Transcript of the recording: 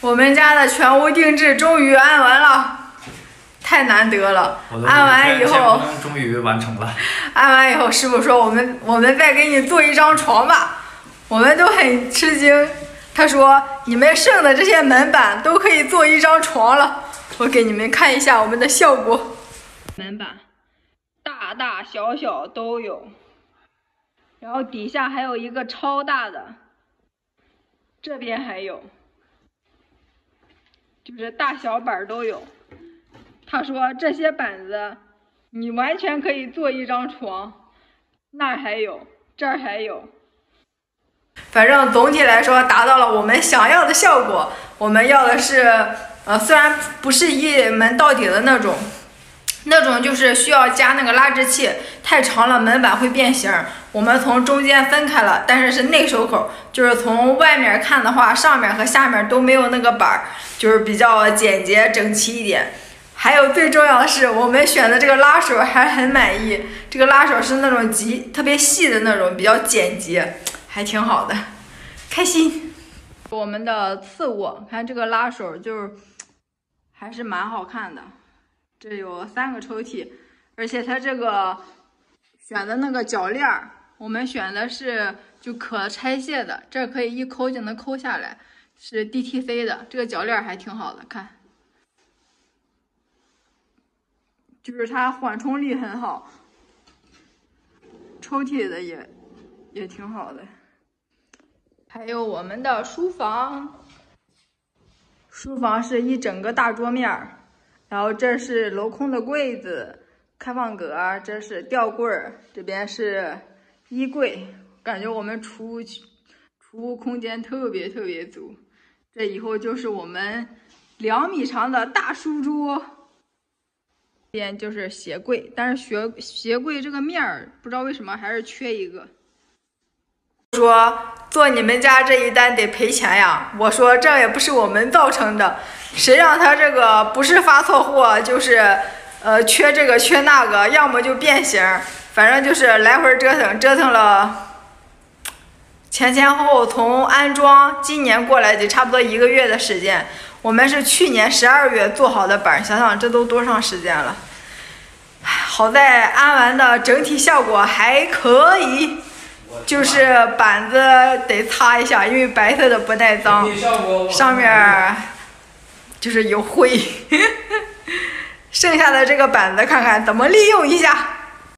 我们家的全屋定制终于安完了，太难得了。安完以后， 终于完成了。 安完以后，师傅说我们再给你做一张床吧，我们都很吃惊。他说你们剩的这些门板都可以做一张床了。我给你们看一下我们的效果。门板大大小小都有，然后底下还有一个超大的，这边还有。就是大小板都有，他说这些板子你完全可以做一张床，那儿还有，这儿还有。反正总体来说达到了我们想要的效果。我们要的是，虽然不是一门到底的那种就是需要加那个拉直器，太长了门板会变形。我们从中间分开了，但是内收口，就是从外面看的话，上面和下面都没有那个板儿，就是比较简洁整齐一点。还有最重要的是，我们选的这个拉手还很满意，这个拉手是那种特别细的那种，比较简洁，还挺好的，开心。我们的次卧，看这个拉手就是还是蛮好看的。这有3个抽屉，而且它这个选的那个铰链儿，我们选的是就可拆卸的，这可以一抠就能抠下来，是 DTC 的，这个铰链还挺好的，看，就是它缓冲力很好，抽屉的也挺好的。还有我们的书房，书房是一整个大桌面儿。然后这是镂空的柜子、开放格，这是吊柜儿，这边是衣柜，感觉我们储物空间特别足。这以后就是我们2米长的大书桌，这边就是鞋柜，但是鞋柜这个面儿不知道为什么还是缺一个。说做你们家这一单得赔钱呀，我说这也不是我们造成的。谁让他这个不是发错货，就是缺这个缺那个，要么就变形，反正就是来回折腾了，前后从安装今年过来就差不多1个月的时间。我们是去年12月做好的板，想想这都多长时间了。好在安完的整体效果还可以，就是板子得擦一下，因为白色的不耐脏，上面就是有灰，剩下的这个板子看看怎么利用一下。